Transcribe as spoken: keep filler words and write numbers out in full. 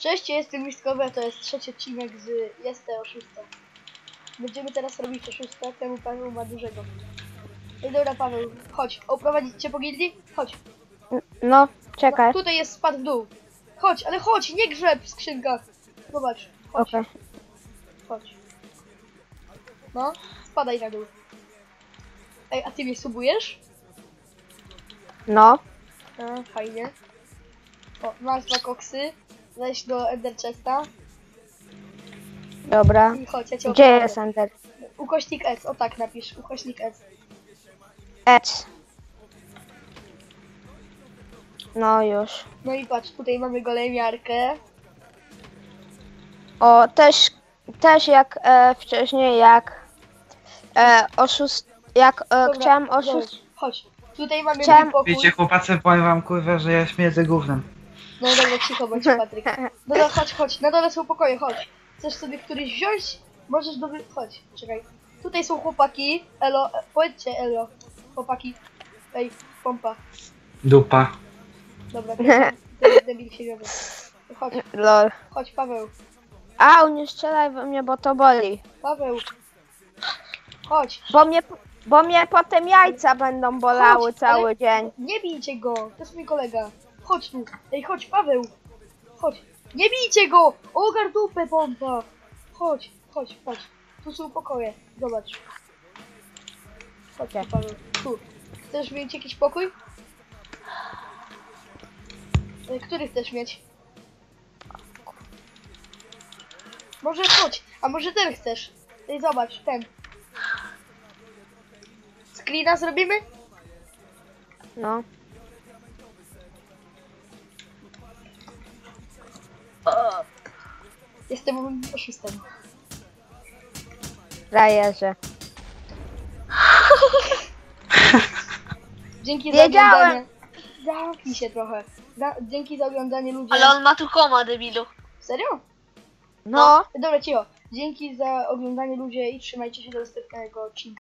Cześć, ja jestem Mistkowy, to jest trzeci odcinek z Jestem Oszustem. Będziemy teraz robić oszusta, temu Paweł ma dużego. Ej, dobra Paweł, chodź, oprowadzić cię po gildii? Chodź. No, czekaj. No, tutaj jest spad w dół. Chodź, ale chodź, nie grzeb w skrzynkach. Zobacz, chodź, Okej. chodź. No, spadaj na dół. Ej, a ty mnie subujesz? No. A, fajnie. O, masz dwa koksy. Weź do Ender Chesta Dobra. i chodź, ja cię Gdzie oprowadzę. jest Ender? Ukośnik S, o tak napisz, ukośnik S. Ec. No już. No i patrz, tutaj mamy golemiarkę. O, też, też jak e, wcześniej, jak e, oszust, jak e, Dobra, chciałem dobra, oszust, chodź, tutaj mamy Chciałem- mój pokój. Wiecie chłopacy, powiem wam kurwa, że ja śmierdzę gównem. No dobra, cicho bądź Patryk. Dobra, chodź, chodź, na dole są pokoje, chodź. Chcesz sobie któryś wziąć? Możesz do... Chodź, czekaj. Tutaj są chłopaki. Elo, e, powiedzcie elo. Chłopaki. Ej, pompa. Dupa. Dobra, to jest, to jest debil siebiowy. Chodź, lol. chodź Paweł. Au, nie strzelaj we mnie, bo to boli. Paweł. Chodź. Bo mnie, bo mnie potem jajca będą bolały Chodź, cały ale- dzień. Nie bijcie go, to jest mój kolega. Chodź tu. Ej, chodź Paweł. Chodź. Nie bijcie go! Ogar dupę pompa. Chodź, chodź, chodź. Tu są pokoje. Zobacz. Chodź tu, Paweł. Tu. Chcesz mieć jakiś pokój? Ej, który chcesz mieć? Może chodź, a może ten chcesz? Ej, zobacz, ten. Screena zrobimy? No. Jestem oszustem. Frajerze. Dzięki za Wiedziałem. oglądanie. Zamknij się trochę. Za, dzięki za oglądanie ludzie. Ale on ma tu koma, debilu. Serio? No. Dobra, cicho. Dzięki za oglądanie ludzie i trzymajcie się do następnego odcinka.